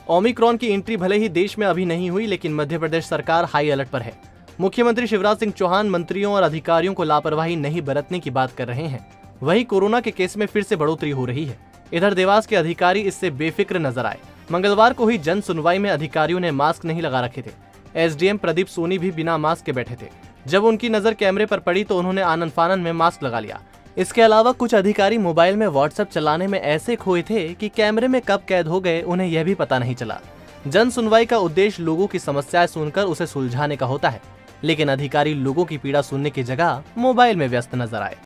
Omicron की entry भले ही देश में अभी नहीं हुई, लेकिन मध्य प्रदेश सरकार हाई अलर्ट पर है। मुख्यमंत्री शिवराज सिंह चौहान मंत्रियों और अधिकारियों को लापरवाही नहीं बरतने की बात कर रहे हैं। वहीं कोरोना के केस में फिर से बढ़ोतरी हो रही है। इधर देवास के अधिकारी इससे बेफिक्र नजर आए। मंगलवार को हुई जन सुनवाई में अधिकारियों ने मास्क नहीं लगा रखे थे। एसडीएम प्रदीप सोनी भी बिना मास्क के बैठे थे। जब उनकी नजर कैमरे पर पड़ी तो उन्होंने आनन फानन में मास्क लगा लिया। इसके अलावा कुछ अधिकारी मोबाइल में व्हाट्सएप चलाने में ऐसे खोए थे कि कैमरे में कब कैद हो गए उन्हें यह भी पता नहीं चला। जन सुनवाई का उद्देश्य लोगों की समस्याएं सुनकर उसे सुलझाने का होता है, लेकिन अधिकारी लोगों की पीड़ा सुनने की जगह मोबाइल में व्यस्त नजर आए।